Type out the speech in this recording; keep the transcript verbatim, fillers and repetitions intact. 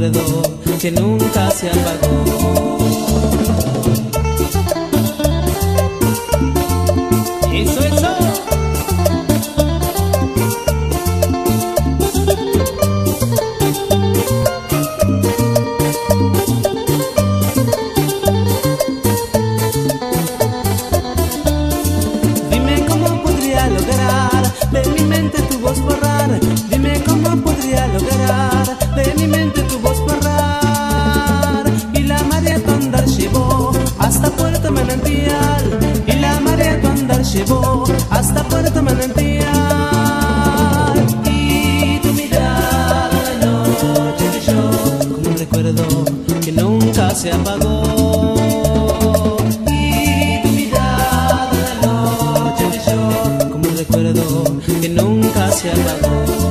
recuerdo que nunca se apagó. Eso, eso. Dime cómo podría lograr de mi mente tu voz borrar. Dime cómo podría lograr de mi mente tu voz borrar. Y la marea tu andar llevó hasta Puerto Manantial. Y la marea tu andar llevó hasta Puerto Manantial. Y tu mirada la noche brilló como un recuerdo que nunca se apagó. Y tu mirada la noche brilló como un recuerdo que nunca se apagó.